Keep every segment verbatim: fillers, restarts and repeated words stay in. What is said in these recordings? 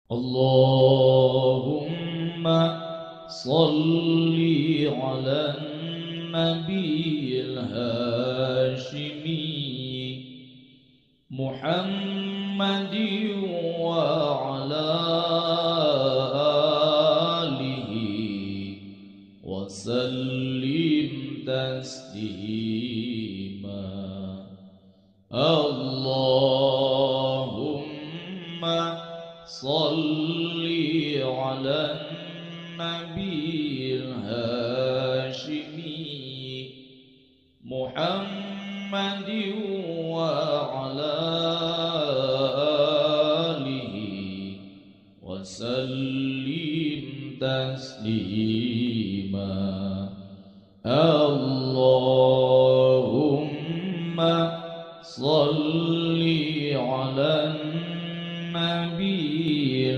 اللهم صل على النبي الهاشمي محمد وعلى آله وسلم تسليما. اللهم صل على النبي الهاشمي محمد وعلى آله وسلم تسليما. اللهم صل على النبي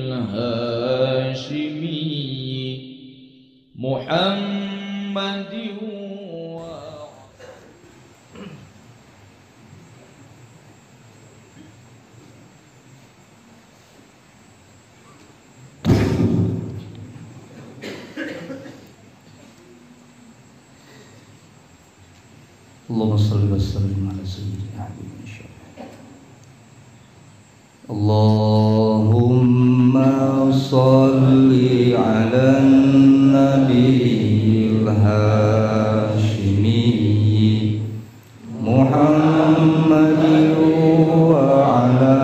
الهاشمي محمد Allahumma salli wa sallim ala sayyidina Muhammad. Allahumma salli ala nabiyil hashimi Muhammadin wa ala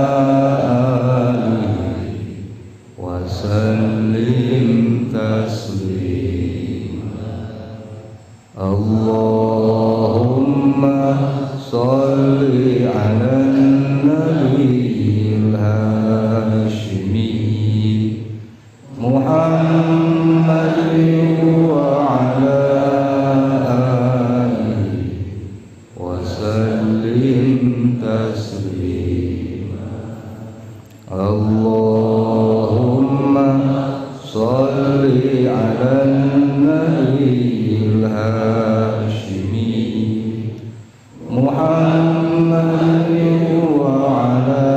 alihi wa sallim taslima. Allahumma salli ala nabiyil hashimi Muhammadin wa ala alihi wa sallim taslima. Allahumma salli ala nabiyil hashimi Muhammadin wa ala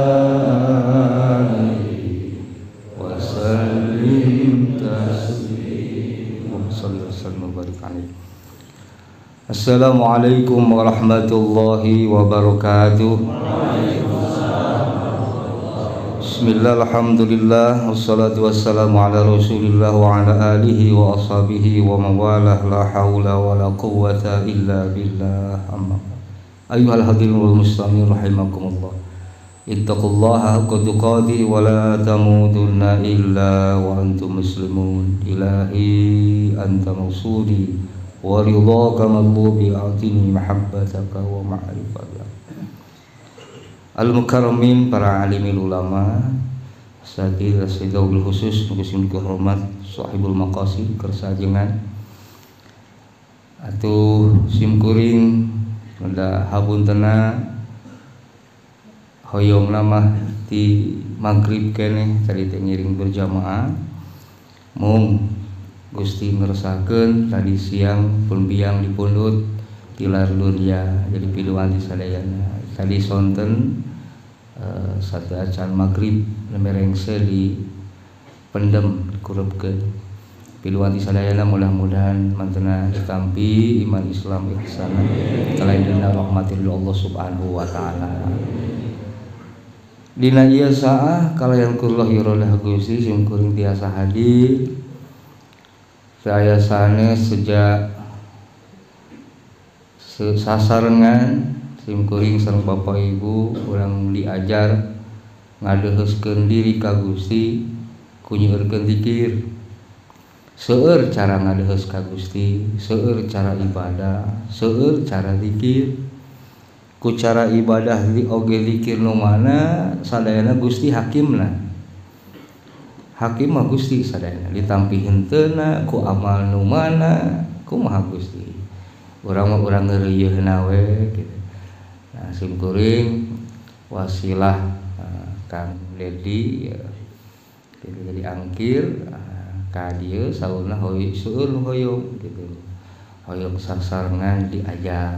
alihi wa sallim taslima. Sallallahu alaihi wasallam. Assalamualaikum warahmatullahi wabarakatuh. Bismillah, alhamdulillah, wassalatu wassalamu ala rasulillah wa ala alihi wa ashabihi wa mawalah, la hawla wa la quwwata illa billah. Amma ayyuhal hadirin wal muslimin rahimakumullah, ittaqullaha haqqa tuqatih wa la tamutunna illa wa antum muslimun. Ilahi anta maqsudi wa ridhaka matlubi, a'tini mahabbataka wa ma'rifataka. Al-mukarramin, para alimil ulama, sadir sedaul khusus musim kehormat sahibul maqasid kersajengan atuh simkuring pada habuntena hoyong nama di maghrib kene tadi ngiring berjamaah mung Gusti ngerasakeun tadi siang pun biang dipundut tilar luria jadi piluan di sadayana tadi sonten uh, satu acan maghrib lemerengse di pendem kurupkeun piluan di sadayana, mudah-mudahan mantena ditampi iman Islam ihsan kalaindana rahmatil Allah subhanahu wa ta'ala. Dina ieu saah kalayan kullah yuralah Gusti simkuring tiasa hadir saya sanes sejak sasarengan simkuring sareng Bapak Ibu urang diajar ngadeheuskeun diri ka Gusti kunyeureun zikir. Seueur cara ngadeheus ka Gusti, seueur cara ibadah, seueur cara zikir. Ku cara ibadah di oge zikir nu mana sadayana Gusti hakimna. Hakim mah Gusti sadayana, ditampi henteuna ku amal nu mana kumaha Gusti. Urang mah urang ngeureuyeuna we kitu. Nah, simkuring wasilah uh, Kang Dedi ya, jadi angkir uh, ka dieu sauna hoy seueur hoyong gitu. Hoyong sasarengan diajar.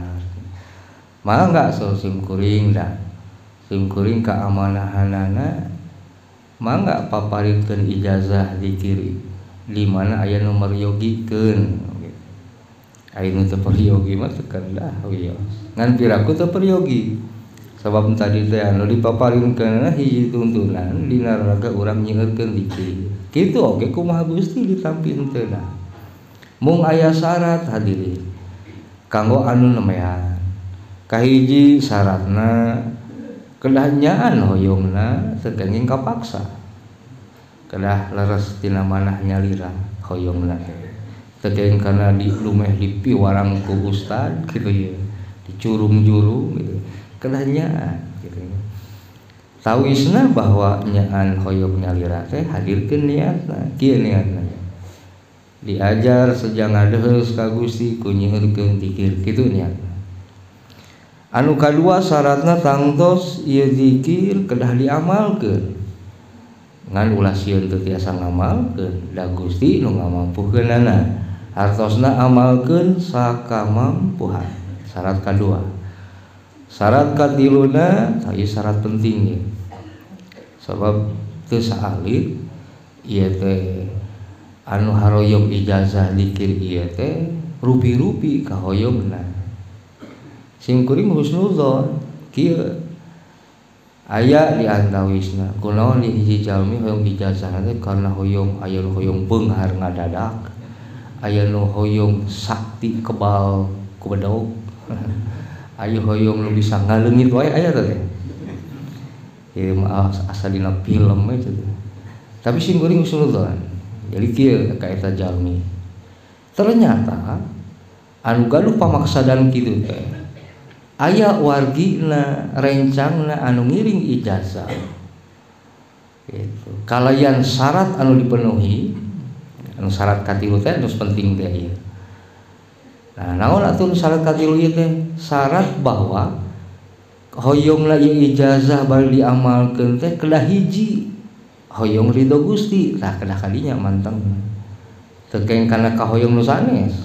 Mah enggak so simkuring dah. Simkuring ka amanahanana mangga paparikeun ijazah dikiri di mana aya nu meryogikeun aya nu teu peryogi mah teu kendah wios ngan piraku teu peryogi sabab tadi teh anu dipaparinkeun hiji tuntunan dina raga urang nyieurkeun dikir kitu oge kumaha Gusti ditampinteuna mung aya syarat hadirin kanggo anu nemean kahiji syaratna kedah nyaan hoyongna teu kenging kapaksa kedah leres tina manah nyalira hoyongna teu kenging kana di lumeh dipiwarang ku ustad kitu ye dicurum-jurum gitu kedah nyaan gitu tawisna bahwa nyaan hoyong nyalira teh hadirkeun niatna kieu niatna diajar sejang adeus ka Gusti ku nyieurkeun zikir kitu niatna. Anu kadua syaratna tangtos ieu zikir kedah diamalkeun ngan ulah sieun teu tiasa ngamalkeun da Gusti nu ngamampukeunana hartosna amalkeun sakamampuhan syarat kadua. Syarat katiluna ieu syarat penting ya sabab teu saalit ieu teh anu haroyong ijazah zikir ieu teh rupi-rupi ka hoyongna sim kuring husnuzon kieu aya di antawisna kunaon di hiji jalmi hoyong ijazah teh karena hoyong aya nu hoyong beunghar ngadadak aya nu hoyong sakti kebal ku bedog aya hoyong nu bisa ngaleungit wae aya teh ieu mah asal dina film we teh tapi sim kuring husnuzon jadi kieu ka eta jalmi ternyata anu gaduh pamaksadan kitu teh aya wargina rencangna anu ngiring ijazah gitu kalayan syarat anu dipenuhi anu syarat katilu teh anu penting teh ieu nah naon atuh syarat katilu ieu teh syarat bahwa hoyongna ieu ijazah bari diamalkeun teh kedah hiji hoyong ridho Gusti tah kedah kadinya manteng teu kenging kana kahoyong nu sanes.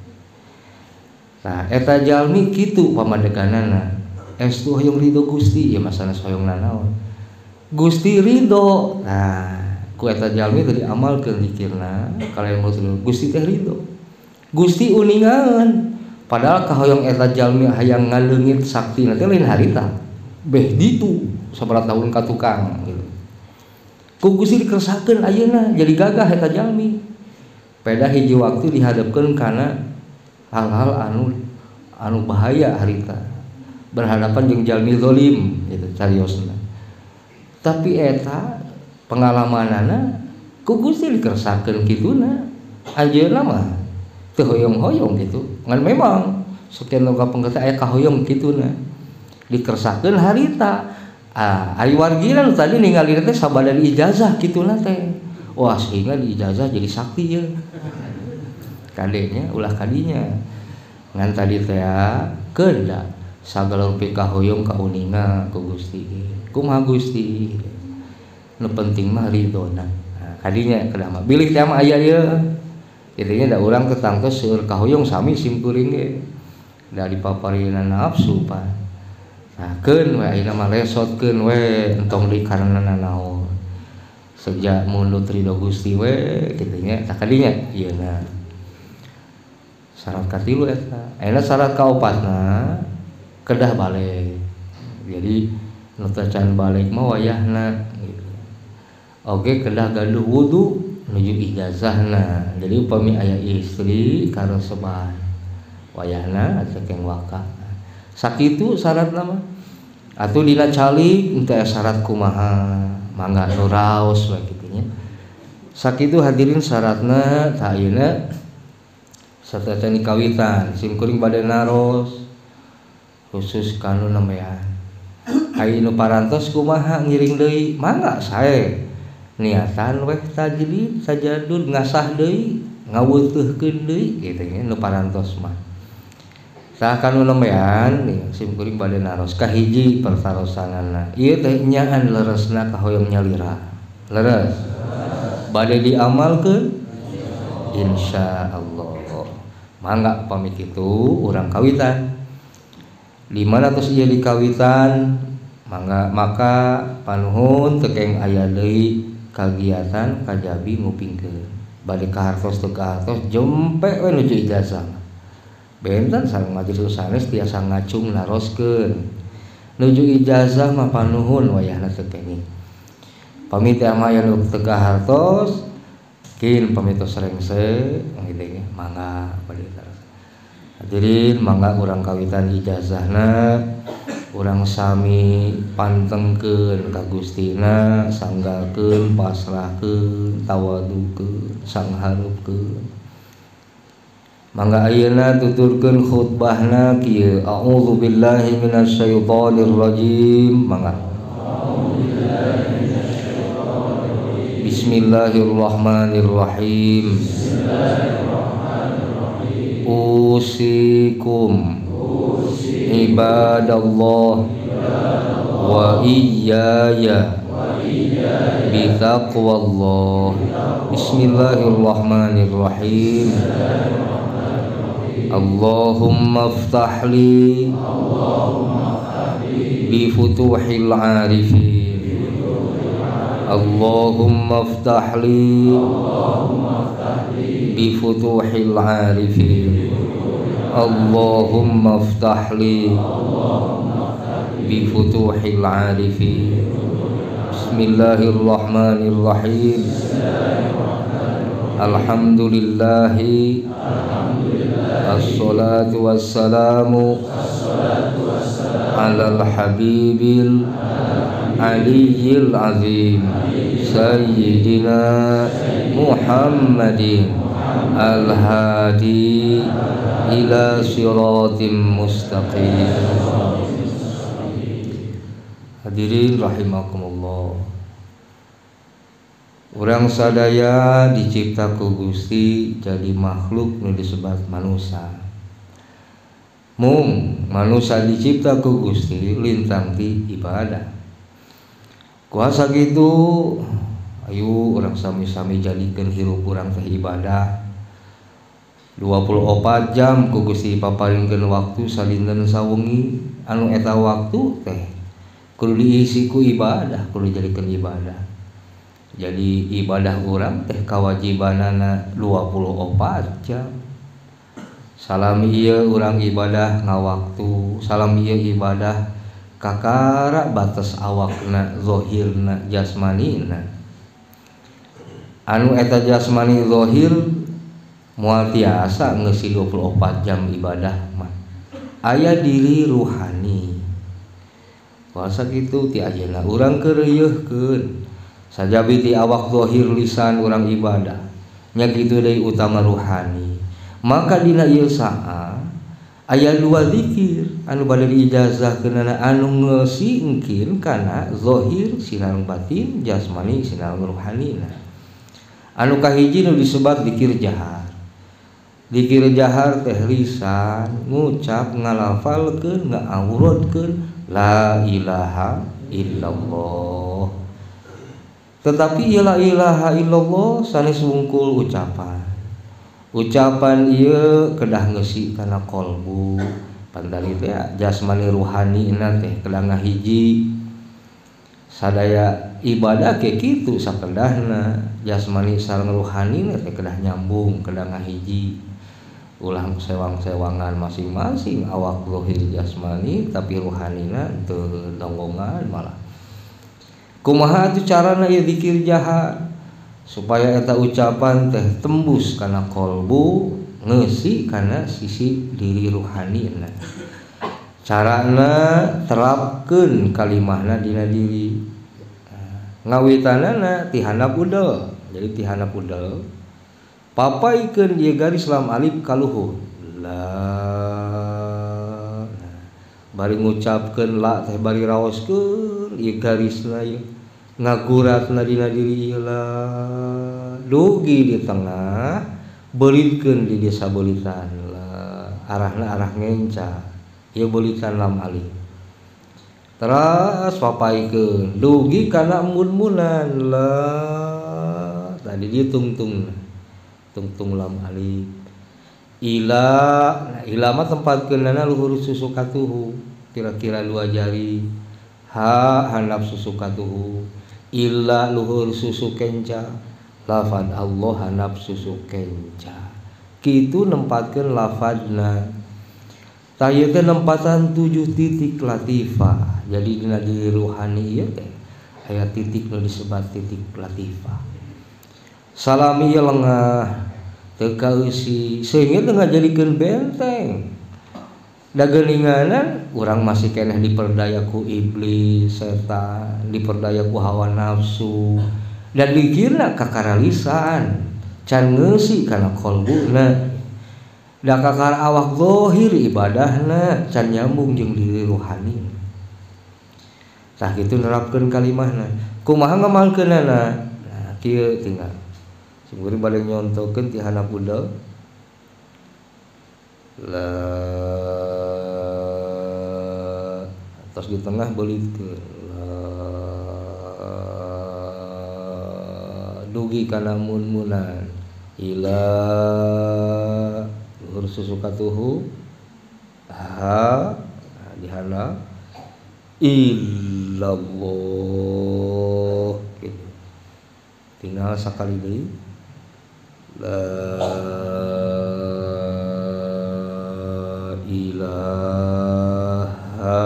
Nah eta jalmi kitu pamadeganana estu hoyong ridho Gusti ya masanes hoyongna naon Gusti ridho. Nah ku eta jalmi teu diamalkeun zikirna kalayan mulut Gusti teh ridho Gusti uningan padahal kahoyong eta jalmi hayang ngaleungit saktina teh lain harita beh ditu sabaraha tahun ka tukang gitu ku Gusti dikersahkeun ayeuna jadi gagah eta jalmi peda hiji waktu dihadapkeun kana hal-hal anu anu bahaya harita berhadapan jeung jalmi zalim gitu cariosna tapi eta pengalamanana ku Gusti dikersahkeun kituna anjeunna mah teu hoyong-hoyong gitu ngan memang sakian loga penggeta aya kahoyong kituna dikersahkeun harita. Ah, ari wargina nu tadi ningali teh sabada ijazah kituna teh. Wah, sehingga di ijazah jadi sakti ya. Kadenya ulah kadinya. Ngan tadi teh keunda sagala rupi kahoyong kauninga ku Gusti. Kumaha Gusti? Nu penting mah ridona. Nah, kadinya kedah mah bilih teh mah aya ieu. Intinya da urang teh tangtos seueur kahoyong sami sim kuring ge. Da dipaparina nafsu pan. Nah keun we ayeuna mah lesotkeun we entong deui karana naon sejak mundut ridho Gusti we kitu nya tah kadinya ieuna syarat katilu eta ayeuna syarat kaopatna kedah balik jadi nu teu can balik mah wayahna gitu oge kedah gaduh wudu nuju ijazahna jadi upami aya istri kareseban wayahna cekeng waka sakitu syaratna mah atuh dina calik teu syarat kumaha mangga nu raos we kitu nya sakitu hadirin syaratna tah ayeuna sateca kawitan sim kuring bade naros khusus kanu namean ai nu parantos kumaha ngiring deui mangga sae niatan weh tajdid sajadud ngasah deui ngaweunteuhkeun deui kitu nya nu parantos mah tah kanu lemean sim kuring bade naros kahiji pertarosanana ieu teh nyaan leresna kahoyong nyalira leres bade diamalkeun insyaallah mangga pamit kitu urang kawitan di mana tos ieu dikawitan mangga maka panuhun tekeng aya deui kagiatan kajabi ngupingkeun bade ka hartos teu ka hartos jempe we nuju ijazah benten sareng majelis sanes tiasa ngacung naroskeun nuju ijazah mah panuhun wayahna teu kenging pami teh mah aya nu teu ka hartos kin pamitos rengse ngide mangga bade hadirin mangga urang kawitan ijazahna urang sami pantengkeun ka Gustina sanggakeun pasrahkeun tawadukeun sangharepkeun mangga ayeuna tuturkeun khutbahna kieu a'udzu billahi minasyaitonir rajim mangga Bismillahirrahmanirrahim usikum ibadallah wa iyaya bitaqwallah bismillahirrahmanirrahim Allahumma aftahli bifutuhil arifin Allahumma aftahli bifutuhil arifin Allahumma aftahli bifutuhil arifin Bismillahirrahmanirrahim Alhamdulillahi Assalatu wassalamu Alal habibil Aliyil azim Sayyidina Muhammadin Al-hadi ila siratim mustaqim. Hadirin rahimakumullah. Urang sadaya dicipta ku Gusti jadi makhluk nu disebat manusia. Mung manusia dicipta ku Gusti lintang ti ibadah. Kuasa gitu ayo urang sami-sami jadikeun hirup urang teh ibadah. dua puluh empat jam ku Gusti paparingkeun waktu salinten sawengi anu eta waktu teh kudu diisi ku ibadah, kudu dijadikeun ibadah. Jadi ibadah urang teh kawajibanana dua puluh empat jam. Salam ieu urang ibadah ngawaktu, salam ieu ibadah kakara batas awakna, zahirna, jasmanina. Anu eta jasmani zahir moal tiasa ngeusi dua puluh empat jam ibadah mah aya diri ruhani. Kuasa kitu ti ayeuna urang keureuyeurkeun sajabi ti awak zahir lisan urang ibadah nya kitu deui utama ruhani. Maka dina ieu saha aya dua zikir anu bade diijazahkeunana anu ngeusiengkeun kana zahir sinareng batin, jasmani sinareng ruhanina. Anu kahiji nu disebat zikir jahar. Zikir jahar teh lisan ngucap ngalafalkeun ngaawurodkeun la ilaha illallah. Tetapi la ilaha illallah sanes wungkul ucapan. Ucapan ieu kedah ngeusi kana qalbu. Pantari teh jasmani ruhanina teh kedah ngahiji. Sadaya ibadah ke kitu sakedahna jasmani sareng ruhanina teh kedah nyambung, kedah ngahiji. Ulah sewang-sewangan masing-masing awak zahir jasmani tapi ruhanina teu donggongan malah. Kumaha atuh carana ieu zikir jahar supaya eta ucapan teh tembus kana qalbu, ngeusi kana sisi diri ruhanina. Carana terapkeun kalimahna dina diri. Ngawitanana ti handap udel. Jadi ti handap udel papaikeun ieu garis lam alif kaluhur. La. Bari ngucapkeun la teh bari raoskeun ieu garisna ieu. Ngaguratna dina diri la. Dugi di tengah beulitkeun di desa beulitan la. Arahna arah ngenca. Ieu beulitan lam alif. Teras papaikeun dugi kana mun-munan la. Tadi dia tungtung. Tungtung lam alif ila. Nah ila mah tempatkeunana luhur susu katuhu kira-kira dua jari ha handap susu katuhu illa luhur susu kenca lafad Allah handap susu kenca kitu nempatkeun lafadna taya teh nempatan tujuh titik latifah jadi dina diri ruhani ieu teh aya titik nu disebat titik latifah salami ieu lengah teu kausi sehingga teu ngajadikeun benteng da geuninganan urang masih keneh diperdaya ku iblis setan diperdaya ku hawa nafsu dan dikirna kakaralisan can ngeusi kana qalbuna da kakar awak zahir ibadahna can nyambung jeung diri ruhani tah kitu nerapkeun kalimahna kumaha ngamalkeunana nah kieu tinggal sumuri bade nyontokeun ti handap udel la tos di tengah beulitkeun dugi kana mun-munan ila luhur susu katuhu ha dihana illallah gitu. Tinggal sakali deui la ilaha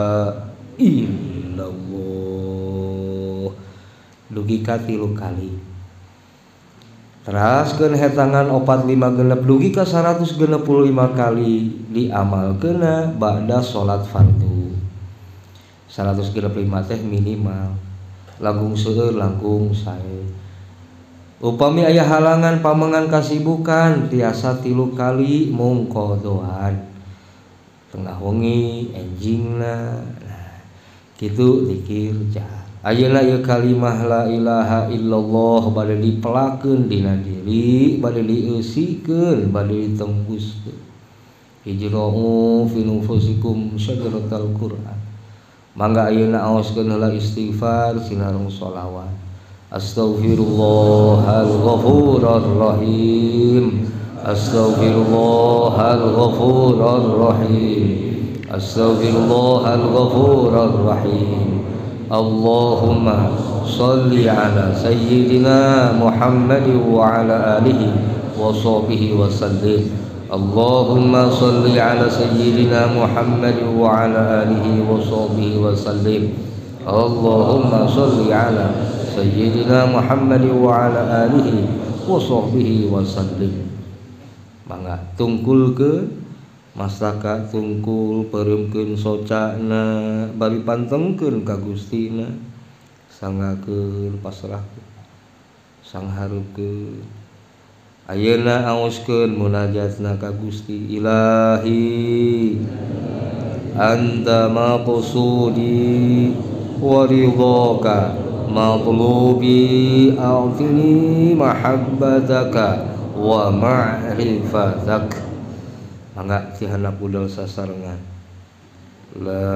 illallah dugi ka tilu kali teraskeun hetangan opat lima genep dugi ka seratus genep puluh lima kali diamalkeunna ba'da salat fardu seratus genep lima teh minimal langkung seueur langkung sae upami aya halangan pamengan kasibukan tiasa tilu kali mung qodoan tengah wengi enjingna nah kitu zikir jah ayeuna ieu kalimah la ilaha illallah bade dipelakeun dina diri bade dieusikeun bade ditembuskeun hijra'u fi nufusikum syajaratal qur'an mangga ayeuna aoskeun heula istighfar sinareng sholawat astaghfirullahal ghafurur rahim astaghfirullahal ghafurur rahim astaghfirullahal ghafurur rahim Allahumma sholli ala sayyidina Muhammad wa ala alihi wa sahbihi wa sallim Allahumma sholli ala sayyidina Muhammad wa ala alihi wa sahbihi wa sallim Allahumma sholli ala sayyidina Muhammad wa ala alihi wa sahbihi wa sallim mangga tungkulkeun masaka tungkul pereumkeun socana bari pantengkeun ka Gustina sangakeun pasrahkeun sanghareukeun ayeuna aoskeun munajatna ka Gusti Ilahi anta maqsudi wa ridhaka matlubi a'tini mahabbataka wa ma'rifatak mangga si handap udel sasarengan la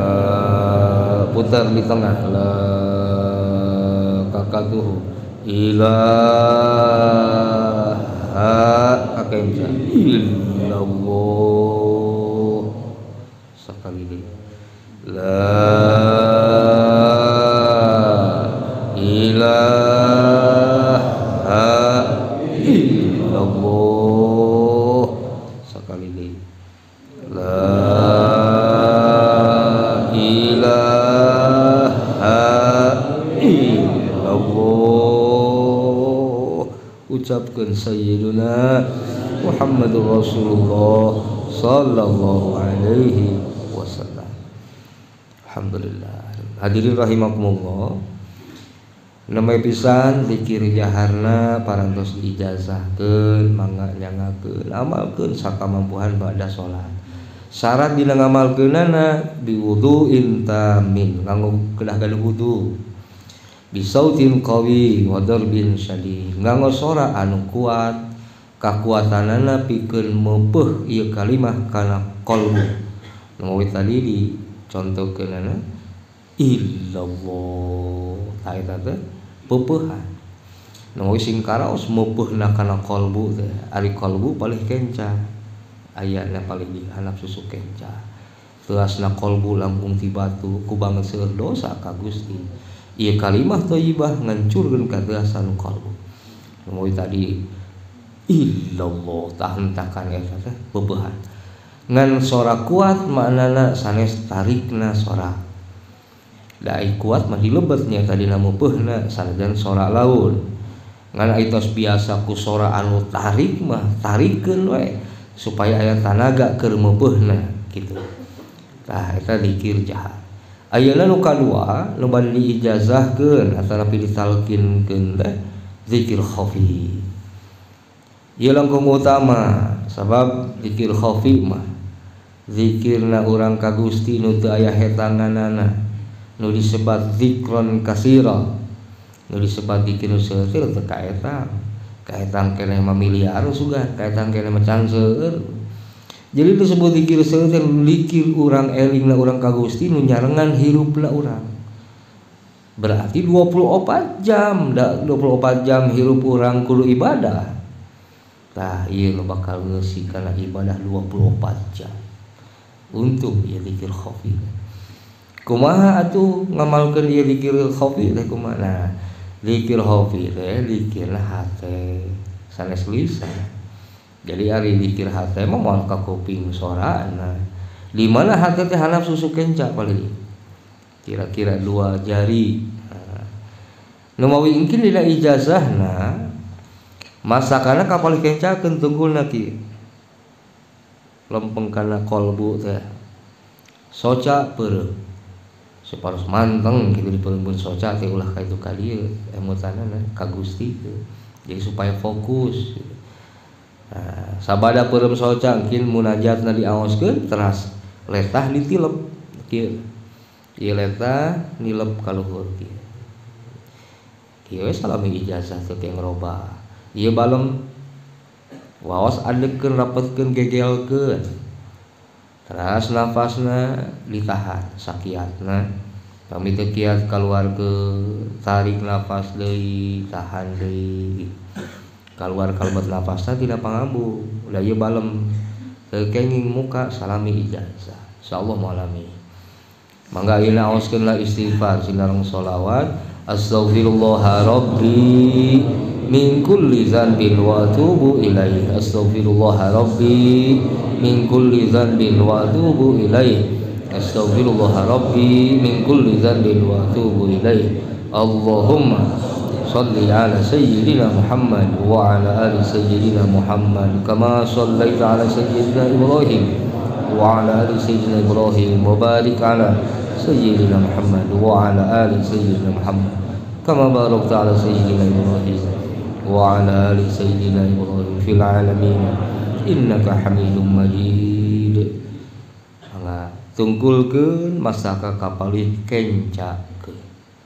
putar di tengah la kakatuhu ilaha akenca illallah sakali deui la ilaha illallah la ilaha illallah ucapkeun sayyiduna Muhammadur Rasulullah sallallahu alaihi wasallam. Alhamdulillah. Hadirin rahimakumullah. Nama pisan zikir jaharna parantos diijazahkeun mangga nyangakeun amalkeun sakamampuhan ba'da salat. Syarat dina ngamalkeunana biwudu'in tamin nganggo kedah gaduh wudu bisautin qawi wa darbin syadid nganggo sora anu kuat kakuatanana pikeun meupeuh ieu kalimah kana qalbu nu tadi dicontohkeunana illallah ta eta teh peupeuhan nu sing karaos meupeuhna kana qalbu teh ari qalbu paling kenca ayatnya paling di handap susu kenca teasna kolbu lambung ti batu ku banget seueur dosa ka Gusti. Ieu kalimah thayyibah ngancurkeun ka teasan kolbu. Mun tadi illallah tah hentakan eta teh beubehan. Ngan sora kuat maknana sanes tarikna sora. Da ai kuat mah dilebetnya tadi na meupeuna sanajan sora laun. Ngan ai tos biasa ku sora anu tarik mah tarikeun we supaya aya tanaga keur meupeuna kitu. Tah eta zikir jahat. Ayeuna nu kadua nu bade diijazahkeun atanapi ditalkinkeun teh zikir khafi. Ieu langkung utama sabab zikir khafi mah zikirna urang ka Gusti nu teu aya hetanganana nu disebat zikron kasira nu disebat zikir nu seueur teu kaeta kaetang keneh mamiliar sugan kaetang keneh macan seueur. Jadi disebut zikir seueur teh zikir urang elingna urang ka Gusti nu nyarengan hirupna urang. Berarti dua puluh empat jam da dua puluh empat jam hirup urang kudu ibadah. Tah ieu nu bakal ngeusi kana ibadah dua puluh empat jam. Untung ieu zikir khafi. Kumaha atuh ngamalkeun ieu zikir khafi teh kumaha? Nah, zikir khafi teh zikirna hate sanes lisan. Jadi ari zikir hate mah moal ka kuping sorana. Di mana hate teh handap susu kenca paling. Kira-kira dua jari. Nah, nu mawingkeun dina ijazahna masakana kapal kencakeun tunggulna kieu. Lempeng kana kolbu teh. Soca peureuh. Saparos manteng kitu dipeureun soca teh ulah ka itu ka dieu emutanana ka Gusti teh. Jadi supaya fokus. Nah, sabada peureum soca engkin munajatna diaoskeun teras letah ditilep kieu. Ieu letah nilep ka luhur kieu. Kieu salami ijazah teu ke ngrobah. Ieu balem waos adegkeun rapetkeun gegelkeun. Teras nafasna ditahan sakiatna. Kami teu kiat kaluarkeun, tarik nafas deui, tahan deui. Kaluar kalebet nafasna tidak pangambu. Ulah ieu balem teu kenging muka salami ijazah. Insyaallah malami. Mangga ayeuna aoskeunlah istighfar sinareng sholawat. Astaghfirullah rabbi min kulli dzanbin wa atubu ilaihi. Astaghfirullah rabbi min kulli dzanbin wa atubu ilaihi. Astaghfirullah rabbi min kulli dzanbin wa atubu ilaihi. Allahumma shalli ala sayyidina Muhammad wa ala ali sayyidina Muhammad kama shallaita ala sayyidina Ibrahim wa ala ali sayyidina Ibrahim wa barik ala sayyidina Muhammad wa ala ali sayyidina Muhammad kama barakta ala sayyidina Ibrahim wa ala ali sayyidina Ibrahim fil alamin innaka Hamidum Majid. Mangga tungkulkeun masaka kapalih kencakeun.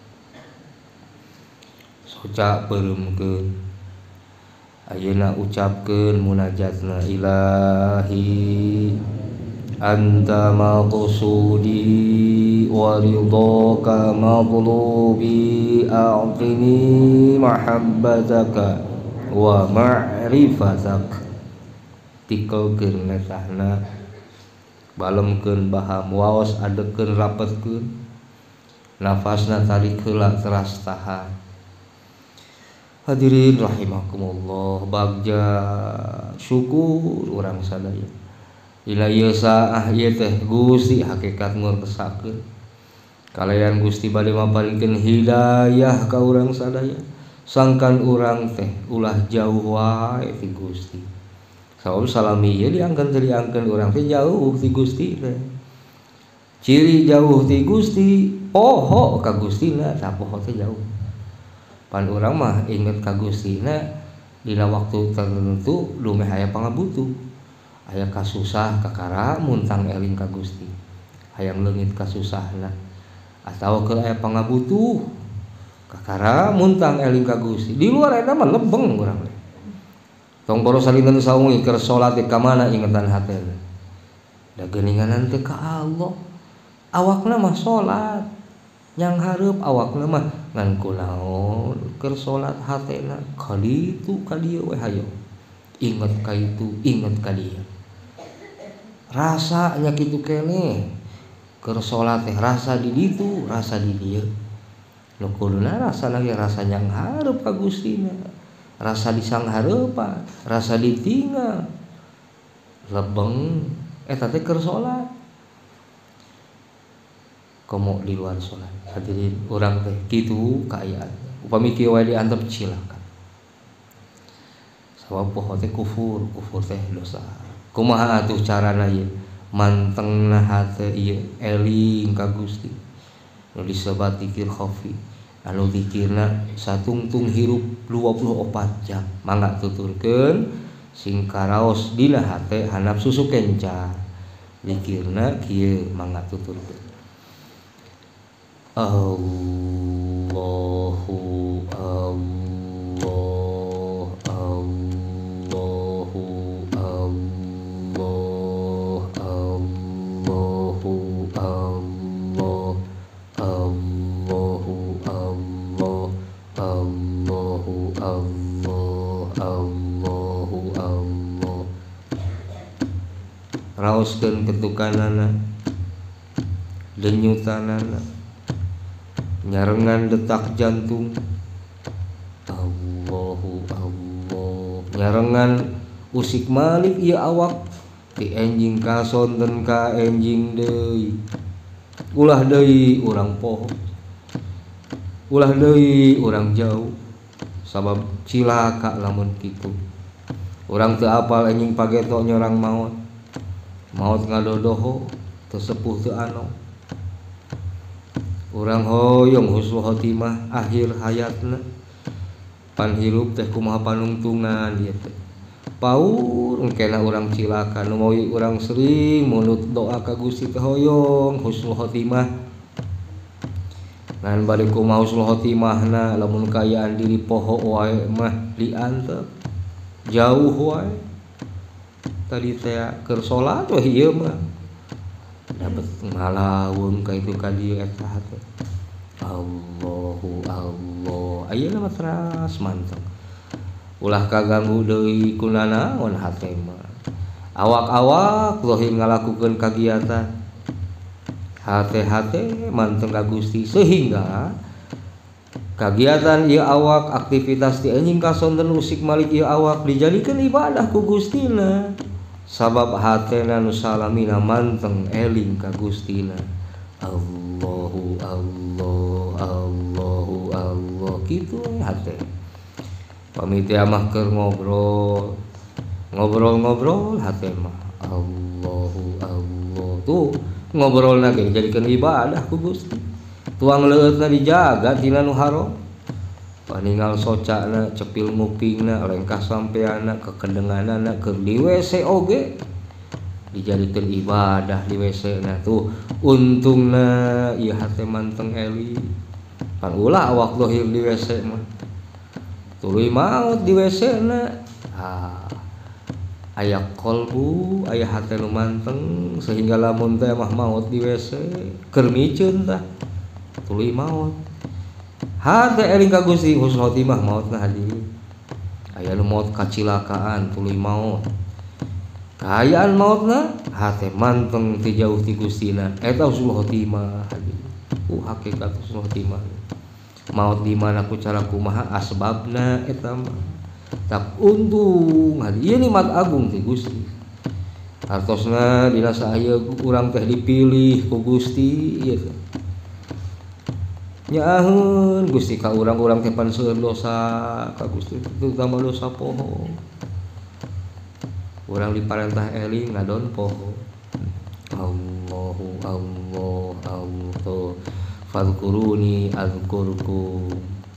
Soca peuremkeun ayeuna ucapkeun munajatna ilahi anta maqsudi wa ridhaka maqlubi a'tini mahabbataka wa ma'rifatak. Tikelkeun letahna balemkeun baham waos adegkeun rapetkeun nafasna tarik heula teras tahan. Hadirin rahimakumullah, bagja syukur urang sadaya. Ila ieu saah ieu teh Gusti hakikat ngurkesakeun. Kalayan Gusti bade maparingkeun hidayah ka urang sadaya. Sangkan urang teh ulah jauh wae ti Gusti. Sabab salami ieu diangkeun teu diangkeun urang teh jauh ti Gusti teh. Ciri jauh ti Gusti poho ka Gustina tah poho teh jauh. Pan urang mah inget ka Gustina dina waktu tertentu lumeh aya pangabutuh. Aya kasusah kakara muntang eling ka Gusti. Hayang leungit kasusahna. Atawa keur aya pangabutuh kakara muntang eling ka Gusti. Di luar eta mah lebeng urang teh. Tong boros salingan saungi keur salat ka mana ingetan hatena. Da geuninganan teh ka Allah. Awakna mah salat. Yang hareup awakna mah ngan kunaon keur salat hatena ka ditu ka dieu we hayo. Inget ka itu, inget ka dieu. Rasanya kitu keneh. keur salat teh rasa di ditu, rasa di dieu. Nu kuduna rasa lagi rasa yang hareup ka Gustina, rasa disanghareupan, rasa ditinggal. Lebeng eta teh keur salat. Komo di luar salat. Hadirin urang teh kitu kaayaan. Upami kieu wae diantep cilaka. Sabab poho teh kufur, kufur teh dosa. Kumaha atuh carana ieu? Mantengna hate ieu eling ka Gusti. Nu disebat zikir khafi. Anu zikirna satungtung hirup dua puluh empat jam. Mangga tuturkeun sing karaos dina hate handap susu kenca. Zikirna kieu mangga tuturkeun. Allahu Allah Allahu Allah Allahu Allah Allahu Allah Allahu Allah Allahu Allah. Raoskeun ketukanana, denyutanana, nyarengan detak jantung. Allahu Allah. Nyarengan usik malik ieu awak ti enjing kasonten ka enjing deui. Ulah deui urang poho. Ulah deui urang jauh. Sabab cilaka lamun kitu. Urang teu apal enjing pageto nyorang maot. Maot ngadodoho teu sepuh teu anom. Urang hoyong husnul khotimah akhir hayatna. Pan hirup teh kumaha panungtungan ieu teh. Paur engkena urang cilaka nu mawi urang sering mulut doa ka Gusti teh hoyong husnul khotimah. Ngan bari kumaha husnul khotimahna lamun kayaan diri poho wae mah diantep jauh wae. Tadi teh keur salat weh ieu mah dapat ngalaweung ka itu ka dieu eta hate. Allahu Allah. Ayeuna mah teras manteng. Ulah kaganggu deui ku nanaon hate mah. Awak-awak zahir ngalakukeun kagiatan. Hate-hate manteng ka Gusti sehingga kagiatan ieu awak aktivitas ti anjing kasonten usik malik ieu awak dijadikeun ibadah ku Gustina. Sabab hatena nu salamina manteng eling ka Gustina. Allahu Allah Allahu Allah kitu hate. Pamitia mah keur ngobrol. Ngobrol-ngobrol hate mah Allahu Allah. Tuh ngobrolna ge dijadikeun ibadah ku Gusti. Tuang leueutna dijaga tina nu haram. Paningal socana, cepil ngupingna, lengkah sampeana, kekendenganana, keur di W C oge dijadikeun ibadah di W C na tuh untungna ieu hate manteng eli. Pan ulah awak dohir di W C mah tuluy maot di W C na. Ah, aya kolbu, aya hate nu manteng sehingga lamun teh mah maot di W C keur miceun tah tuluy maot. Hate eling ka Gusti husnul khotimah maotna hadirin. Aya nu maot kacilakaan tuluy maot. Kaayaan maotna hate manteng ti jauh ti Gustina. Eta husnul khotimah hadirin. Uh hakikat husnul khotimah. Maot di mana ku cara kumaha asbabna eta mah. Tak untung hadirin nikmat agung ti Gusti. Artosna dina sahayeuna urang teh dipilih ku Gusti ieu teh. Nyaeun Gusti ka urang-urang teh pan seueur dosa ka Gusti terutama dosa poho. Urang diparentah eling ngadon poho. Allahu Allah Allah fadkuruni azkurkum.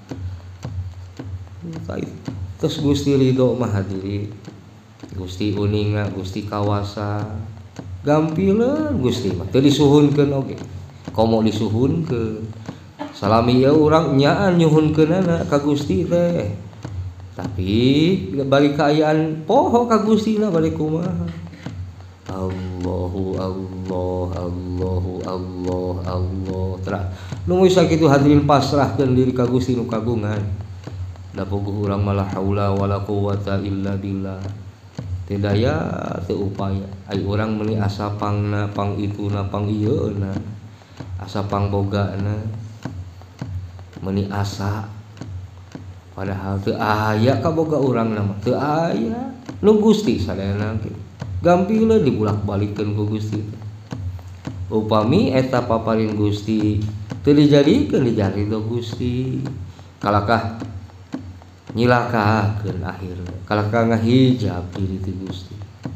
Terus Gusti ridho mah hadirin. Gusti uninga, Gusti kawasa. Gampileun Gusti mah teu disuhunkeun oge. Komo disuhunkeun. Salami ieu urang nyaan nyuhunkeunana ka Gusti teh. Tapi balik kaayaan poho ka Gustina balik kumaha. Allahu Allah Allahu Allah Allah. Tara nu geus sakitu hadirin pasrahkeun diri ka Gusti nu kagungan. Da puguh urang mah la haula wala quwata illa billah. Teu daya teu upaya. Ai urang meuli asa pangna pang ituna pang ieuna. asa pangbogana meuni asa padahal teu aya kaboga urang nama teu aya nu Gusti sadayana kitu gampileuh dibulak-balikeun ku Gusti upami eta paparin Gusti teu dijadikeun dijarido Gusti kalakah nyilakakeun akhirna kalakah ngahijab diri ti Gusti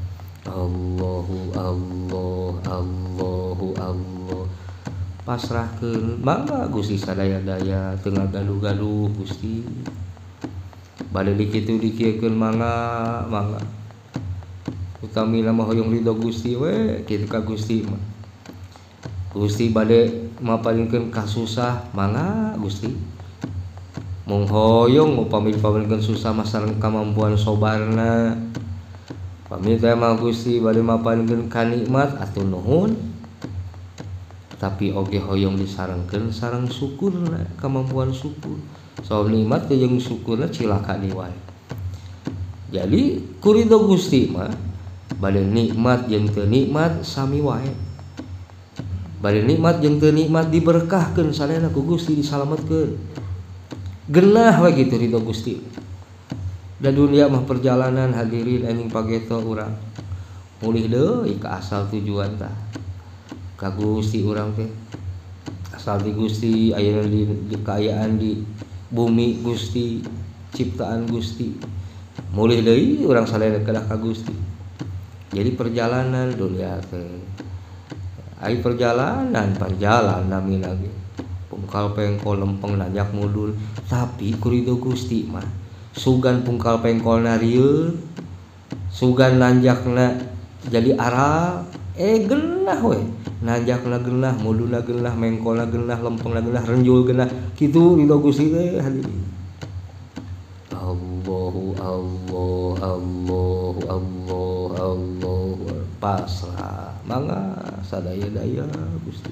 Allahu Allah Allahu Allah pasrahkeun mangga Gusti sadaya-daya teu ngagaduh-gaduh Gusti bade dikitu dikiekeun mangga mangga utamina mah hoyong ridho Gusti we kitu ka Gusti mah Gusti bade maparinkeun kasusah mangga Gusti mung hoyong upami paparinkeun susah mah sareng kamampuan sobarna pami teh mah Gusti bade maparinkeun kanikmat atuh nuhun tapi oge hoyong disarengkeun sareng syukurna kemampuan syukur soal nikmat teh jeung syukurna cilaka deui wae jadi kuridho Gusti mah bade nikmat jeung teu nikmat sami wae bade nikmat jeung teu nikmat diberkahkeun sadayana ku Gusti disalametkeun geunah we kitu ridho Gusti da dunia mah perjalanan hadirin anjing pageto urang mulih deui ka asal tujuan tah ka Gusti urang teh asal di Gusti ayeuna di, di kaayaan di bumi Gusti ciptaan Gusti mulih deui urang sadaya kedah ka Gusti jadi perjalanan dunia teh ai perjalanan panjalan nami lagi pungkal pengkol lempeng nanjak mudul tapi kuridho Gusti mah sugan pungkal pengkolna rieur sugan nanjakna jadi aral eh geunah we nanjakna geunah mudulna geunah mengkolna geunah lempengna geunah renjul geunah kitu ridho Gusti teh hadirin Allahu Allah Allahu Allah Allah pasrah mangga sadaya-daya Gusti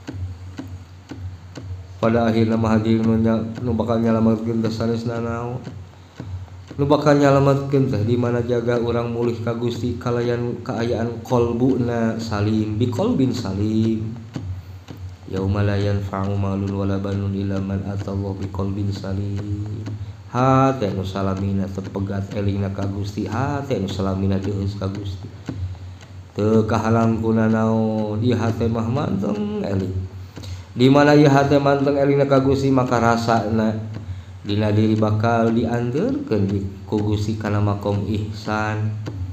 pada akhirna mah hadirin nu bakal nyalametkeun teh sanesna naon nu bakal nyalametkeun teh di mana jaga urang mulih ka Gusti kalayan kaayaan qalbuna salim bi qalbin salim yauma la yanfa'u malun wala banun illa man atallaha bi qalbin salim hate anu salamina tepegat elingna ka Gusti hate anu salamina deueus ka Gusti teu kahalangkuna naon ieu hate mah manteng eling di mana ieu hate manteng elingna ka Gusti maka rasana dina diri bakal diandeurkeun ku Gusti kana makom ihsan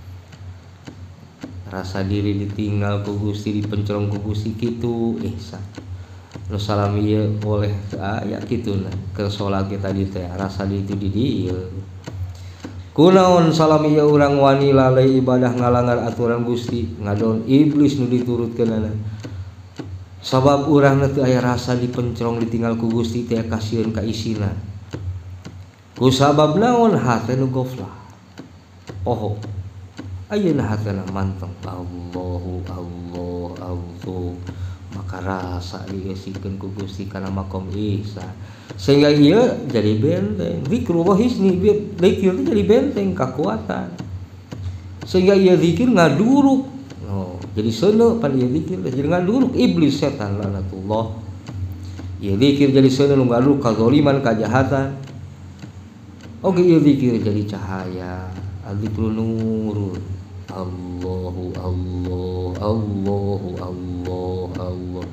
rasa diri ditinggal ku Gusti dipencolong ku Gusti kitu ihsan nu salami ieu oleh aya kituna keur salat kita di teh rasa ditu di dieu kunaon salami ieu urang wani lalai ibadah ngalanggar aturan Gusti ngadon iblis nu diturutkeunana sabab urang teu aya rasa dipencolong ditinggal ku Gusti teh kasieun ka isina ku sabab naon hate nu goflah poho ayeuna hatena manteng Allahu Allah Allah maka rasa digeusikeun ku Gusti kana makom ihsan sehingga ieu jadi benteng zikrullah hisni zikir itu jadi benteng kekuatan sehingga ieu zikir ngaduruk oh jadi seuneu pan ieu zikir jadi ngaduruk iblis setan laknatullah ieu zikir jadi seuneu nu ngaduruk kazaliman kajahatan oke ieu zikir jadi cahaya adzikru nurun Allahu Allah Allahu Allah Allah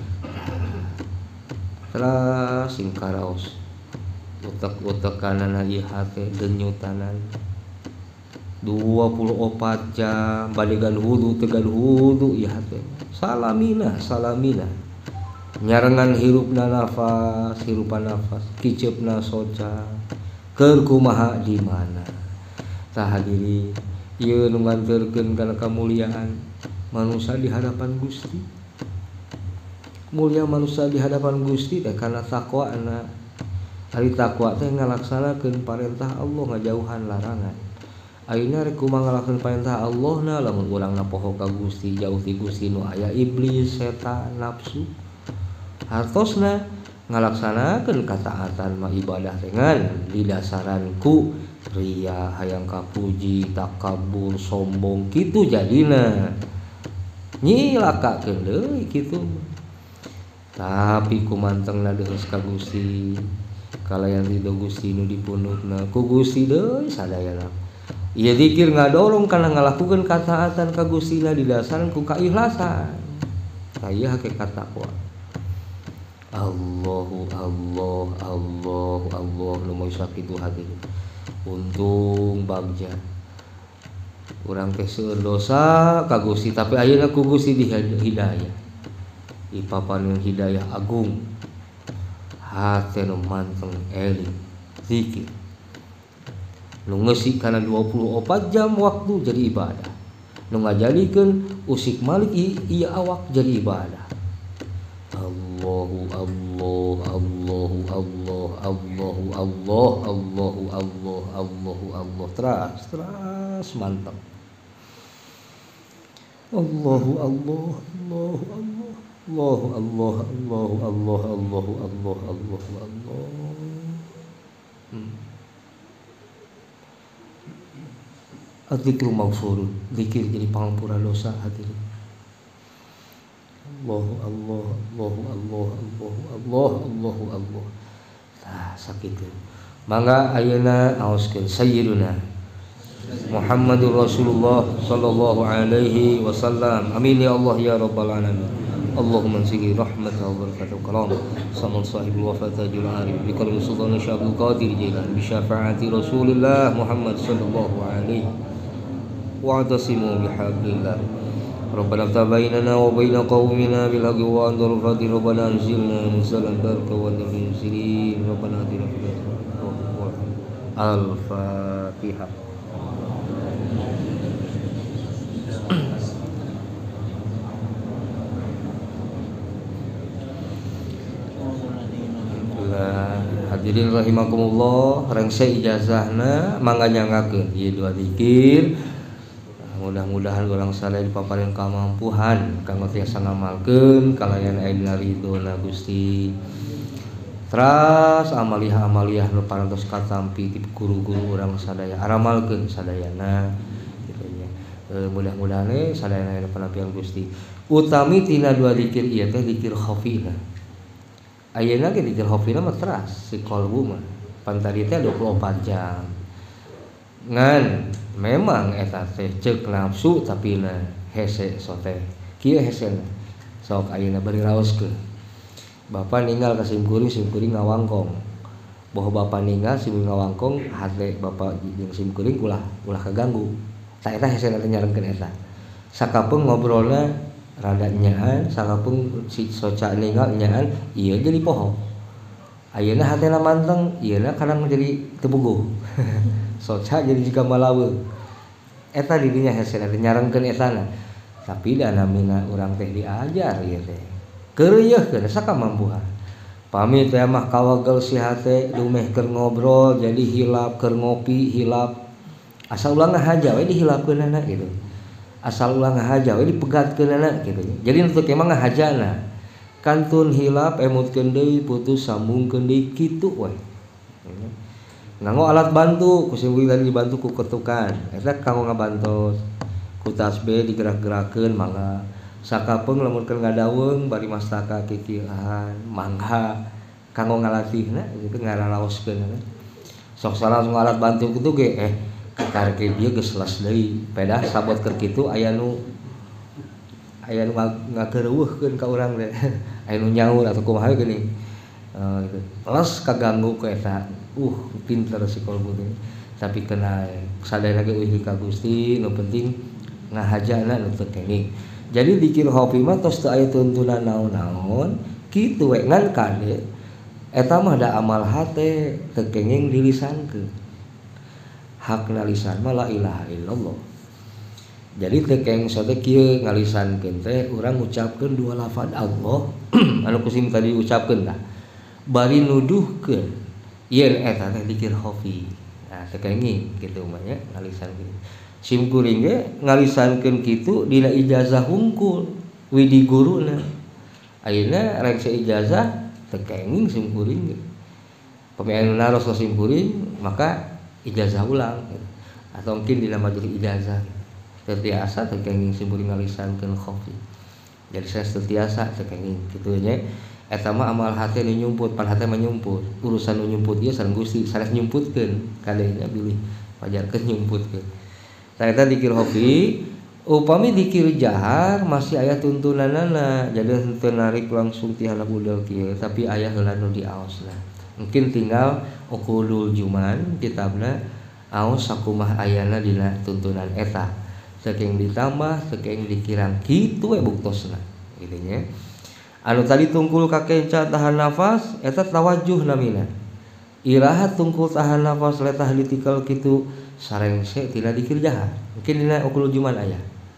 terus singkaraos utek-utekanana ieu hate denyutanan dua puluh empat jam bade gaduh wudu teu gaduh wudu ieu hate salamina salamina nyarengan hirupna nafas hirupan nafas kiceupna soca keur kumaha di mana tah hadirin ieu nu nganterkeun kana kamuliaan manusia di hadapan Gusti mulia manusia di hadapan Gusti teh kana taqwana ari taqwa teh ngalaksanakeun parentah Allah ngajauhan larangan ayeuna rek kumaha ngalaksanakeun parentah Allah na lamun urangna poho ka Gusti jauh ti Gusti nu aya iblis setan nafsu hartosna ngalaksanakeun kataatan mah ibadah dengan didasaran ku ria hayang kapuji takabur sombong kitu jadina nyilakakeun deui kitu tapi kumantengna deus ka Gusti kalayan ridho Gusti nu dipunutna ku Gusti deui sadayana. Ieu zikir ngadorong kana ngalakukeun kataatan ka Gustina didasarkeun ku kaikhlasan. Aya hakikat takwa. Allahu Allah Allah Allah nu moal sakitu hati. Untung bagja. Urang teh seueur dosa ka Gusti tapi ayeuna ku Gusti di hidayah. Dipapaneun hidayah agung. Hate nu manteng eling zikir. Nu ngeusi kana dua puluh empat jam waktu jadi ibadah. Nu ngajadikeun usik malik ieu awak jadi ibadah. Allahu Allah Allahu Allah Allahu Allah Allahu Allah Allahu Allah teras teras mantap. Allahu Allah Allahu Allah Allahu Allah Allahu Allah Allahu Allah Allahu Allah. Hmm. Adzikru maghfurun, zikir jadi pangampura dosa hadirin. Allahu Allah Allahu Allah Allahu Allah Allahu Allah. Tah sakitu. Mangga ayeuna aoskeun sayyiduna Muhammadur Rasulullah sallallahu alaihi wasallam. Amin ya Allah ya rabbal alamin. Allahumma sigi rahmatahu wa barakatuh kalam saman sahibul wafatajul arif bi kalam sultan syabul qadir jilan bi syafaati Rasulillah Muhammad sallallahu alaihi wa'tasimu bihablillah. Rabbana tabainana wa baina qaumina bil haqqi wa anzur fati rabbana anzilna musallan baraka wa anzilin rabbana atina fid dunya al-fatihah. Hadirin rahimakumullah, rengse ijazahna mangga nyangakeun ieu dua zikir. Mudah-mudahan urang sadaya dipapareun kamampuhan kanggo tiasa ngamalkeun kalayan ayeuna ridhona Gusti. Teras amaliah-amaliah nu parantos katampi ti guru-guru urang sadaya aramalkeun sadayana kitu nya. E, mudah-mudahan we sadayana aya panampian Gusti. Utami tina dua zikir ieu teh zikir khafina. Ayeuna ge zikir khafina mah teras si qalbu mah. Pantari teh dua puluh empat jam. Ngan memang eta teh ceuk nafsu tapi na hese sote kieu hesena sok ayeuna bari raoskeun. Bapa ninggal ka simkuring simkuring ngawangkong bahwa bapa ninggal simkuring ngawangkong hate bapa jeung simkuring ulah ulah kaganggu ta eta hesena teh nyarengkeun eta sakapeung ngobrolna rada nyaan sakapeung si soca ninggal nyaan ieu jadi poho ayeuna hatena manteng ieuna kadang jadi teu bogoh soca jadi jika malaweung eta di dinya hesena teh nyarengkeun etana tapi da namina urang teh diajar ieu teh keureuyeun sakamampuhan pami teh mah kawagel si hate dumeh keur ngobrol jadi hilap keur ngopi hilap asal ulang ngahaja we dihilapkeunana gitu asal ulang ngahaja we dipegatkeunana gitu jadi nutup emang ngahajana kantun hilap emutkeun deui putus sambungkeun deui kitu we nganggo alat bantu kusimbuling tadi dibantu ku ketukan eta kanggo ngabantos ku tasbih digerak-gerakeun mangga sakapeung lamun keur ngadaweung bari mastaka kikieuhan mangga kanggo ngalatihna kitu ngaralaoskeun sok langsung alat bantu kitu ge eh karek dieu geus les deui pedah sabot keur kitu aya nu aya nu ngageureuhkeun ka urang teh aya nu nyaur atau kumaha geuning uh, gitu. Les kaganggu ku eta uh pinter si kolbu teh tapi kena sadaya ge eueuh ka Gusti nu penting ngahajana nu teu kenging jadi zikir khafi mah tos teu aya tuntunan naon-naon kitu we ngan kade eta mah da amal hate teu kenging dilisankeun hakna lisan mah la ilaha illallah jadi teu kenging sote kieu ngalisankeun teh urang ngucapkeun dua lafaz Allah anu kusim tadi ucapkeun tah bari nuduhkeun yen eta teh zikir khafi nah teu kenging kitu mah nya ngalisankeun simkuring ge ngalisankeun kitu dina ijazah hungkul widi guruna ayeuna rek ijazah teu kenging simkuring ge pamian naros ka simkuring maka ijazah ulang atau mungkin dina majelis ijazah teu tiasa teu kenging simkuring ngalisankeun khafi jadi saya teu tiasa teu kenging kitu nya eta mah amal hate nu nyumput pan hate mah nyumput urusan nu nyumput ieu sareng Gusti sanes nyumputkeun kadenya bilih pajarkeun nyumputkeun tah eta dikir hoki upami dikir jahar masih aya tuntunanana jadi henteu narik langsung ti handap udel kieu tapi aya heula nu diaosna mungkin tinggal uqudul juman kitabna aos sakumaha ayana dina tuntunan eta saking ditambah saking dikirang kitu we buktosna kitu nya. Anu tadi tungkul kakenca tahan nafas eta tawajuh namina iraha tungkul tahan nafas letah ditikal kitu sarengse tidak dikir jahar mungkin dina uqul juman aya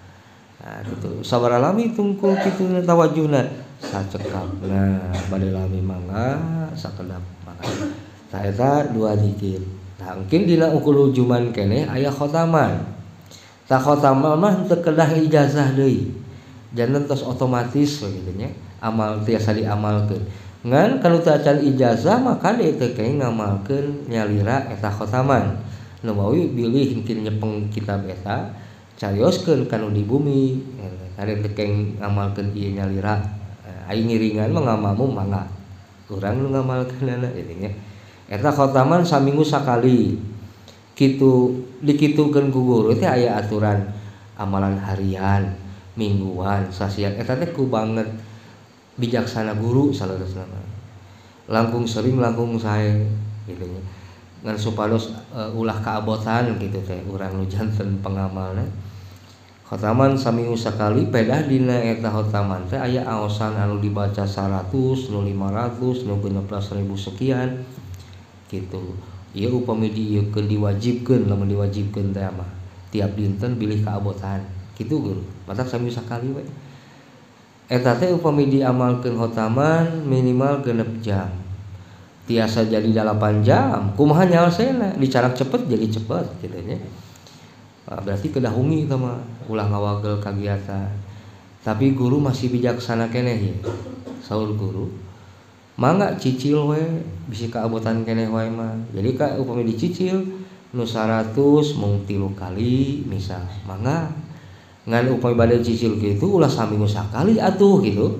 nah gitu sabaraha lami tungkul kitu tawajuhna sacekapna bade lami mangga sakedap mangga tah eta dua dikir tah mungkin dina uqul juman keneh aya khotaman tah khotaman mah teu kedah ijazah deui janten tos otomatis kitu nya amal tiasa diamalkeun ngan kalau teu acan ijazah maka deui teh kenging ngamalkeun nyalira eta khotaman nu mawi bilih mungkin nyepeng kitab eta carioskeun kanu di bumi ari teh kenging ngamalkeun ieu nyalira aing ngiringan mah ngamamu mangga urang nu ngamalkeunana kitu nya eta khotaman saminggu sakali kitu dikitukeun ku guru teh aya aturan amalan harian mingguan sasian eta teh ku banget bijaksana guru saleureusna langkung sering langkung sae kitu nya ngan supados uh, ulah kaabotan kitu teh urang nu janten pengamalna khotaman saminggu sakali pedah dina eta khotaman teh aya aosan anu dibaca seratus nu lima ratus nu genep belas ribu sekian kitu ieu upami dieukeun diwajibkeun lamun diwajibkeun teh mah tiap dinten bilih kaabotan kitu guru matak saminggu sakali we eta teh upami diamalkeun khotaman minimal genep jam tiasa jadi delapan jam kumaha nyalsena dicarak cepet jadi cepet kitu nya nah, berarti kedah hungi eta mah ulah ngawagel kagiatan tapi guru masih bijaksana keneh ye saur guru mangga cicil we bisi kaabotan keneh wae mah jadi ka upami dicicil nu seratus mung tilu kali misal mangga ngan upami bade cicil kitu ulah saminggu sakali atuh gitu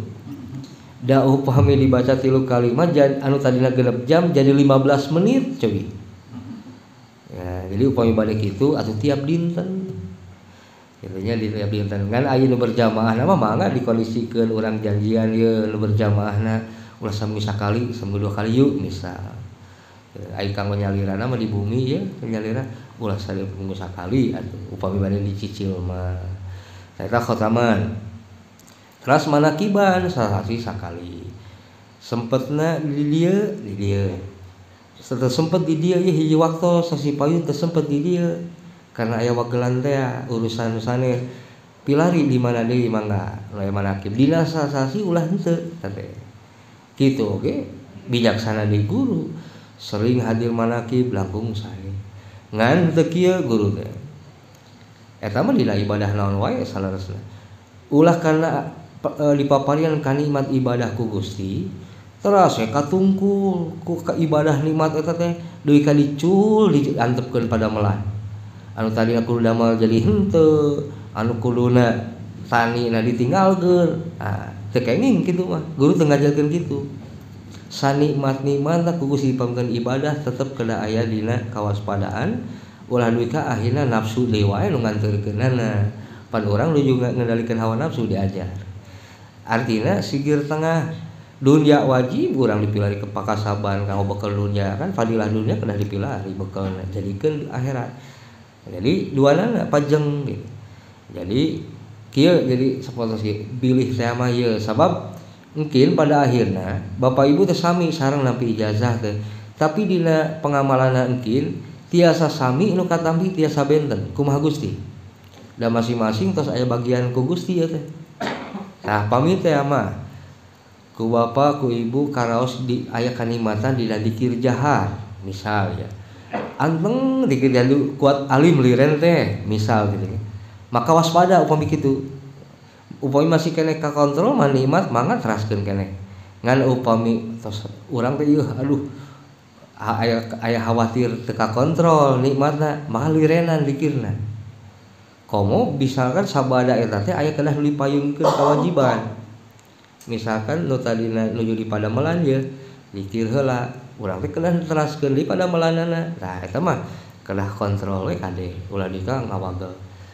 da upami dibaca tilu kali mah anu tadina genep jam jadi lima belas menit cobi ya jadi upami bade kitu atuh tiap dinten kitu nya di tiap dinten ngan aya nu berjamaahna mah mangga dikondisikeun urang janjian ye nu berjamaahna ulah saminggu sakali saminggu dua kali yuk misal ai kanggo nyalirana mah di bumi ye nyalira ulah saminggu sakali atuh upami bade dicicil mah eta khotaman teras manakiban sahasi sakali sempetna di dieu di dieu setelah sempet di dieu ye hiji waktu sasi payun teu sempet di dieu karena aya wagelan teh urusan sanes pilari di mana deui mangga lae manakib dina sasi ulah henteu teh kitu oge bijaksana di guru sering hadir manakib langkung sae ngan teu kieu guru teh eta mah dina ibadah naon wae salaresna ulah kana e, dipaparian ka nikmat ibadah ku Gusti teras we katungkul ku ka ibadah nikmat eta teh deui ka dicul diantepkeun pada melan anu tadi aku damel jadi henteu anu kuduna sanina ditinggalkeun ah teu kenging kitu mah guru teu ngajarkeun kitu sanikmat-nikmat ku Gusti dipamkeun ibadah tetep kada aya dina kawaspadaan ulah duika akhirna nafsu deui wae nu nganterkeunana pan urang nu juga ngendalikeun hawa nafsu diajar artina sigir tengah dunya wajib urang dipilari ke pakasaban kanggo bekal dunya kan fadilah dunya kedah dipilari bekalna jadikeun akhirat jadi duana pajeng gitu jadi kieu jadi sapotos bilih teh mah ieu sabab mungkin pada akhirna bapak ibu teh sami sareng nampi ijazah teh tapi dina pengamalanna mungkin tiasa sami nu katampi tiasa benten kumaha Gusti da masing-masing tos aya bagian ku Gusti ya teh tah pamit teh mah ku bapa ku ibu karaos di aya kanikmatan dina dikir jahar misal ya anteng dikir jandu kuat alim liren teh misal gitu maka waspada upami kitu upami masih kene ka kontrol mah nikmat mangga teraskeun kene ngan upami tos urang teh yeuh aduh aya aya khawatir teka kontrol nikmatna mah lirenan dikirna komo misalkan sabada eta teh aya kedah dipayungkeun kewajiban misalkan nu tadina nuju di Padamelan ya dikir heula urang teh kedah teraskeun di Padamelanana. Tah eta mah kedah kontrol we kade ulah dika ngawagel.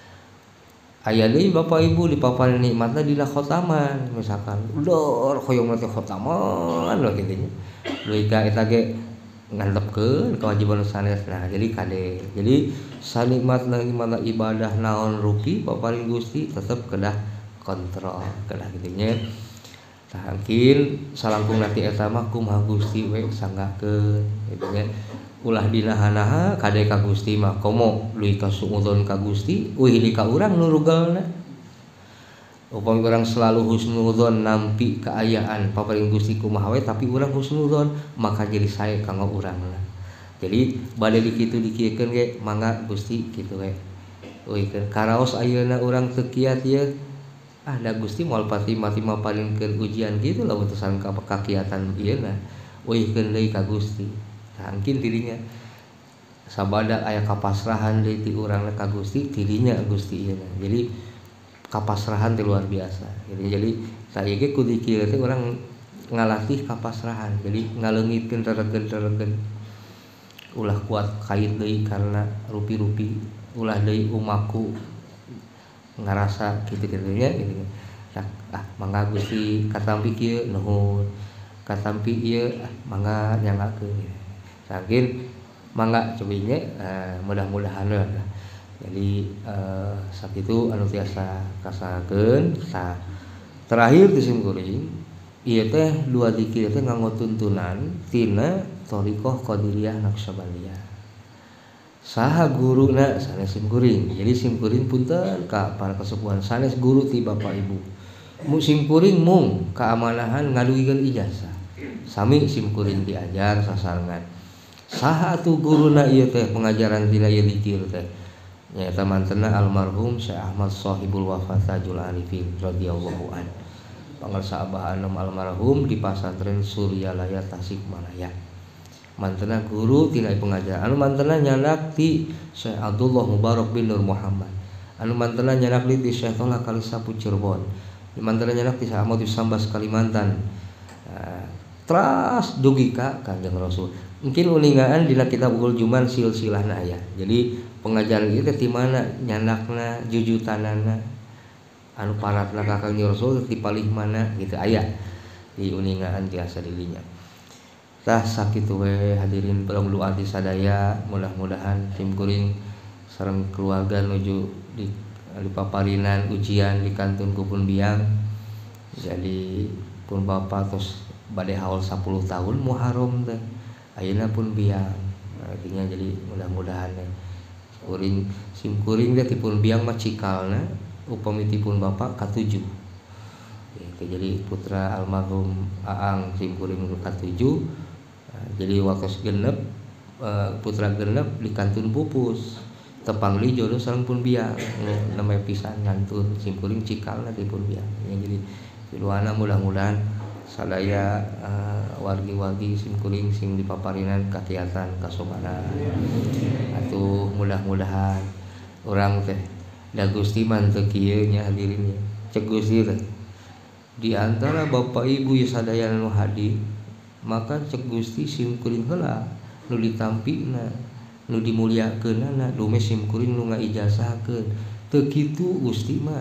Aya deui Bapak Ibu di paparan nikmatna dina khotaman misalkan dor hoyong teh khotaman we kitu nya. Deui ka eta ge ngantepkeun kewajiban sanes. Nah jadi kade jadi sanikmatna gimana ibadah naon rupi paparin Gusti tetep kedah kontrol kedah kitu nya. Tah mungkin salangkung nanti eta mah kumaha Gusti we sanggakeun kitu nya. Ulah dinaha-naha kade ka Gusti mah komo leuwih kasuudon ka Gusti euy di ka urang nu rugelna. Upami urang selalu husnudzon nampi kaayaan paparing Gusti kumaha we tapi urang husnudzon maka jadi sae kanggo urangna. Jadi bade dikitu dikiekeun ge mangga Gusti kitu we. Euy karaos ayeuna urang teu kiat ieu ah da Gusti moal pati mati maparinkeun ujian kitu lah utusan ka kakiatan ieuna. Euy-keun deui ka Gusti. Nah, mungkin dirinya sabada aya kapasrahan deui ti urangna ka Gusti dirinya Gusti ieu. Jadi kapasrahan teh luar biasa. Jadi jadi saya ge kudu kieu teh urang ngalatih kapasrahan. Jadi ngaleungitkeun reregen-reregen. Ulah kuat kait deui karena rupi-rupi, ulah deui umaku ngarasa kitu-kitu nya gitu. Nah, ah mangga Gusti katampi kieu nuhun. Katampi ieu ah, mangga nyangakeun. Saking mangga cobinya uh, mudah-mudahan lah. Jadi uh, sakitu anu tiasa kasakeun. Nah, terakhir di simkuring ieu teh dua zikir teh nganggo tuntunan tina thariqah Qadiriyah Naqsabandiyah. Saha guruna sanes simkuring. Jadi simkuring punten ka para kasepuhan sanes guru ti Bapak Ibu. Mu simkuring mung kaamanahan ngadugikeun ijazah. Sami simkuring diajar sasarengan. Saha atuh guruna ieu teh pengajaran tina ieu zikir teh nyaeta mantenna almarhum Syekh Ahmad Shahibul Wafat Tajul Arifin radhiyallahu an. Pangarsa abah anom almarhum di Pasantren Suryalaya Tasikmalaya. Mantenna guru tina pengajaran anu mantenna nyanak ti Syekh Abdullah Mubarak bin Nur Muhammad. Anu mantenna nyanak ti Syekh Tola Kalisapu Cirebon. Mantenna nyanak ti Syekh Ahmad Sambas Kalimantan. Nah, teras dugi ka Kanjeng Rasul. Mungkin uningaan dina kitab Bulughul Juman silsilahna aya. Jadi pengajaran ieu teh ti mana nyanakna jujutanana anu paratna ka Kanjeng Rasul ti palih mana gitu aya di uningaan tiasa dilinya. Tah sakitu we hadirin pelong ati sadaya mudah-mudahan simkuring sareng keluarga nuju di di paparinan ujian di kantun Kupun Biang. Jadi pun bapak terus bade haul sepuluh tahun Muharram teh. Ayeuna pun biang, artinya jadi mudah-mudahan ya. Kuring simkuring dia tipun biang mah cikalna, upami tipun bapak katujuh. Gitu, jadi putra almarhum Aang simkuring katujuh. Jadi waktu genep putra genep di kantun pupus, tepangli jodoh sareng pun biang, namanya pisan ngantun simkuring cikalna tipun biang. Ya, jadi doana mudah-mudahan sadaya uh, wargi-wargi simkuring sing di paparinan kakiatan kasobanan atuh mudah-mudahan urang teh da Gusti man teu kieu nya hadirin cek Gusti teh di antara Bapak Ibu ya sadaya nu hadir maka cek Gusti simkuring heula nu ditampina nu dimuliakeunana dume simkuring nu ngaijazahkeun teu kitu Gusti mah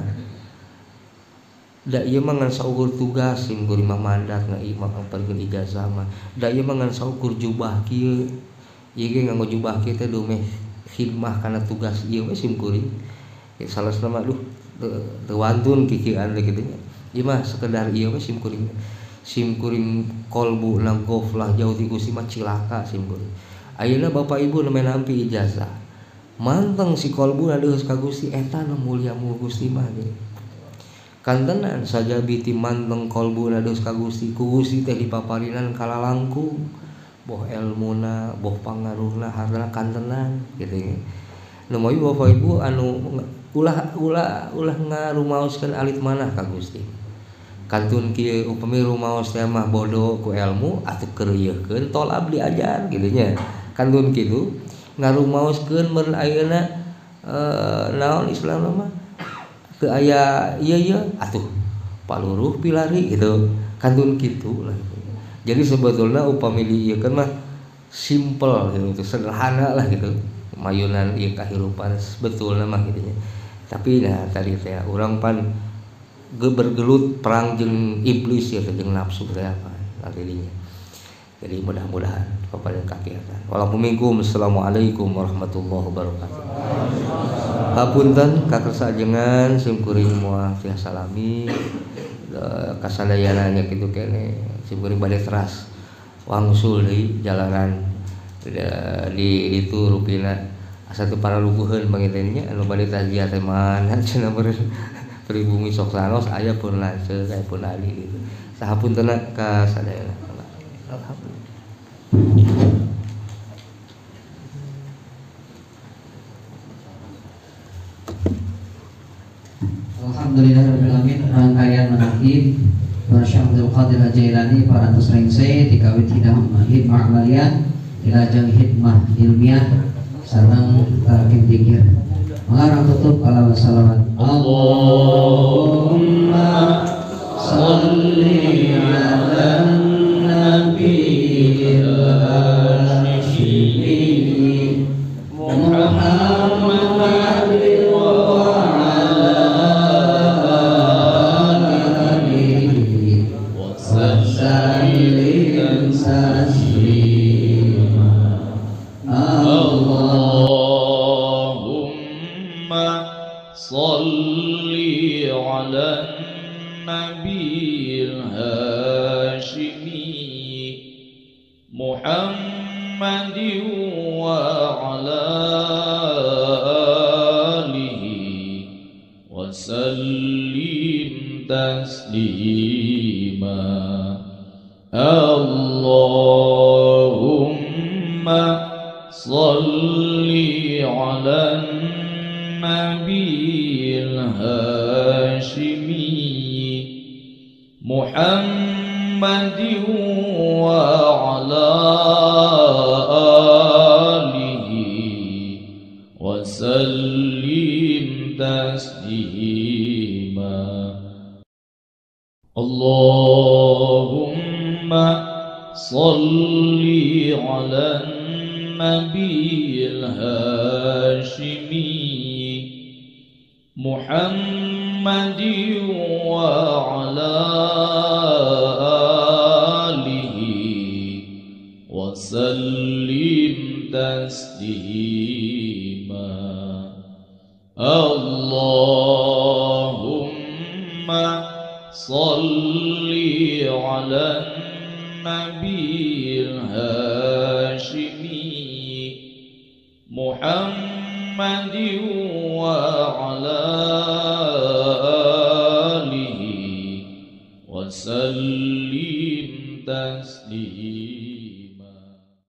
da ieu mah ngan saukur tugas simkuring mah mandat ngaimah angperkeun ijazah mah da ieu mah ngan saukur jubah kieu ieu ge nganggo jubah kieu teh dumeh khidmah kana tugas ieu we simkuring salasna mah duh teu wantun kikieuan teh kitu nya ieu mah sekedar ieu we simkuring simkuring kolbu na goflah jauh ti Gusti mah cilaka simkuring ayeuna Bapak Ibu nu nampi ijazah manteng si kolbu deus ka Gusti eta nu mulia mu Gusti mah ge kantenan saja biti manteng kolbuna deus ka Gusti ku Gusti teh dipaparinan kalalangkung boh elmuna boh pangaruhna hartana kantenan gitu nu moy Bapak Ibu anu ulah ulah ulah ngarumaoskeun alit manah ka Gusti kantun kieu upami rumaos teh mah bodoh ku ilmu atuh keureuyekeun tol abdi ajar kitu nya kantun kitu ngarumaoskeun mun ayeuna e, naon Islam mah teu aya ieu-ieu atuh paluruh pilari gitu kantun gitu lah. Jadi sebetulnya upami ieu kan mah simple gitu, sederhana lah gitu mayunan ieu kahirupan sebetulnya mah gitu nya. Tapi nah tadi teh urang pan bergelut perang jeung iblis ya jeung nafsu teh apa artinya. Jadi mudah-mudahan kepada kakiatan. Waalaikumsalam. Assalamualaikum warahmatullahi wabarakatuh. Hapunten kakersa ajengan simkuring moal tiasa salami kasadayana nya kitu kene simkuring bade teras wangsul deui jalanan di itu rupina asa teu para luguheun pangitan nya anu bade tajiah teh mana cenah pribumi sok sanos aya pun lanceuk aya pun ali gitu. Sahapuntenna kasadayana. Alhamdulillah. Alhamdulillahirabbil alamin. Rangkaian manaqib Syekh Abdul Qadir Al-Jailani parantos rengse dikawit hidayah hikmah amaliyah ilajeng hikmah ilmiah sareng tarkim dzikir. Mengarang tutup ala wassalawat. Allahumma shalli ala nabi al-hashimi Muhammad wa ala alihi wa sallim taslima. Allahumma salli ala nabiyil hashimi Muhammadin wa ala alihi wa sallim taslima. Allahumma salli ala nabiyil hashimi Muhammadin wa ala alihi wa sallim taslima. Allahumma salli ala nabiyil hashimi Muhammadin wa ala alihi wa sallim taslima. Allahumma salli ala nabiyil hashimi Muhammadin wa ala alihi wa sallim taslima.